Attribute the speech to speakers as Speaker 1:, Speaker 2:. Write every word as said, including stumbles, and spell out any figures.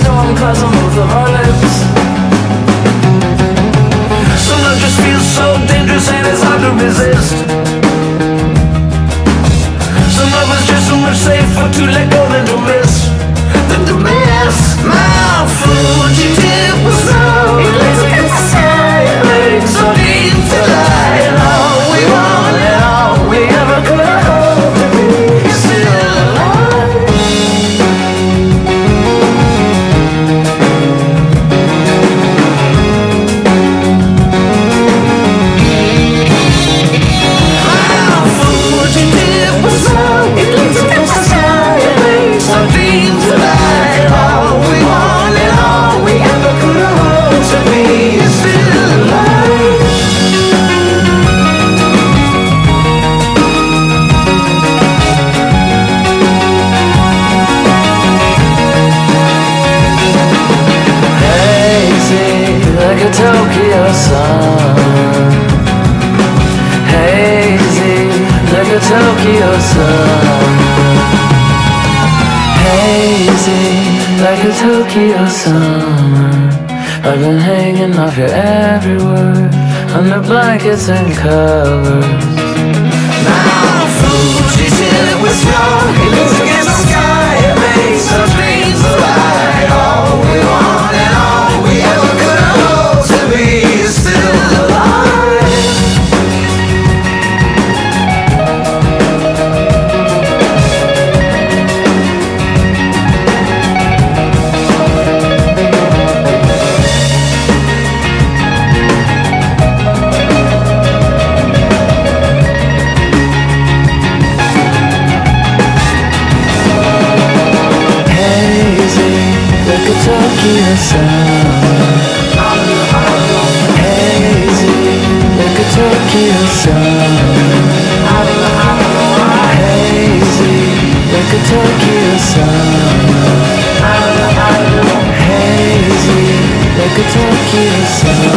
Speaker 1: tongue clouds on both of our lips. Some love just feels so dangerous and it's hard to resist. Some love is just so much safer to let go than to miss. Than to miss. My fugitive was wrong. It lays against the sky, it makes so deep to lie. And all we want and all we ever could hope to be is still alive. My fugitive was wrong. It lays against the sky, it makes so deep to lie. And all we want and all we ever could hope to be is still alive. Hazy like a Tokyo sun. Hazy like a Tokyo sun. Hazy like a Tokyo summer. I've been hanging off your every word under blankets and covers. Now fugitive was wrong. It looks against the sky. It makes our dreams alive. All we want and all we ever could hope to be is still alive. Tokyo sun. Hazy like a Tokyo sun. Hazy like a Tokyo sun. Hazy like a Tokyo sun.